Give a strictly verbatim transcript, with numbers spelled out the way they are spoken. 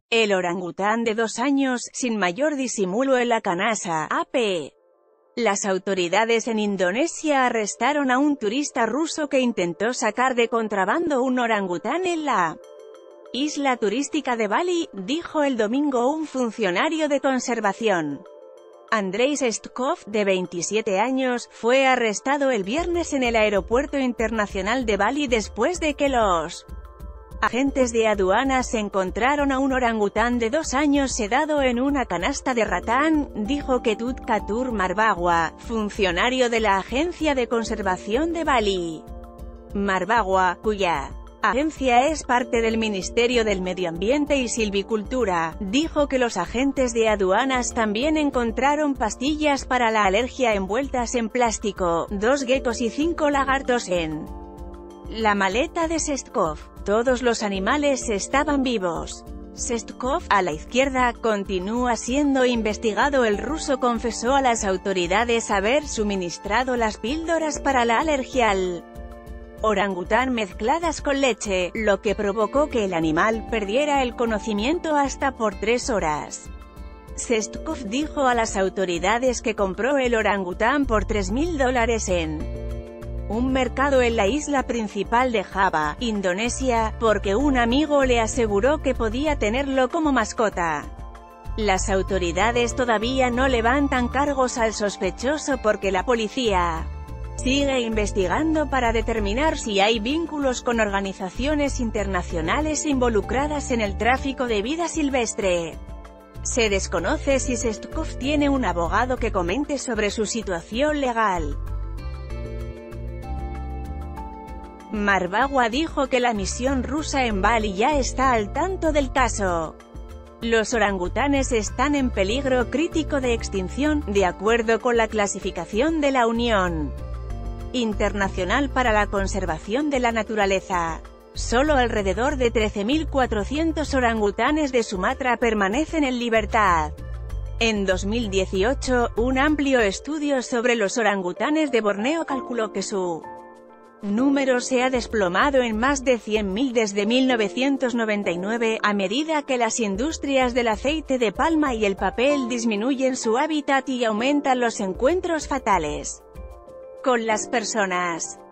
El orangután de dos años, sin mayor disimulo en la canasa, A P. Las autoridades en Indonesia arrestaron a un turista ruso que intentó sacar de contrabando un orangután en la isla turística de Bali, dijo el domingo un funcionario de conservación. Andrei Sestkov, de veintisiete años, fue arrestado el viernes en el aeropuerto internacional de Bali después de que los agentes de aduanas encontraron a un orangután de dos años sedado en una canasta de ratán, dijo Ketut Katur Marbagua, funcionario de la Agencia de Conservación de Bali. Marbagua, cuya agencia es parte del Ministerio del Medio Ambiente y Silvicultura, dijo que los agentes de aduanas también encontraron pastillas para la alergia envueltas en plástico, dos geckos y cinco lagartos en la maleta de Sestkov. Todos los animales estaban vivos. Sestkov, a la izquierda, continúa siendo investigado. El ruso confesó a las autoridades haber suministrado las píldoras para la alergia al orangután mezcladas con leche, lo que provocó que el animal perdiera el conocimiento hasta por tres horas. Sestkov dijo a las autoridades que compró el orangután por tres mil dólares en un mercado en la isla principal de Java, Indonesia, porque un amigo le aseguró que podía tenerlo como mascota. Las autoridades todavía no levantan cargos al sospechoso porque la policía sigue investigando para determinar si hay vínculos con organizaciones internacionales involucradas en el tráfico de vida silvestre. Se desconoce si Sestkov tiene un abogado que comente sobre su situación legal. Marbagua dijo que la misión rusa en Bali ya está al tanto del caso. Los orangutanes están en peligro crítico de extinción, de acuerdo con la clasificación de la Unión Internacional para la Conservación de la Naturaleza. Solo alrededor de trece mil cuatrocientos orangutanes de Sumatra permanecen en libertad. En dos mil dieciocho, un amplio estudio sobre los orangutanes de Borneo calculó que su número se ha desplomado en más de cien mil desde mil novecientos noventa y nueve, a medida que las industrias del aceite de palma y el papel disminuyen su hábitat y aumentan los encuentros fatales con las personas.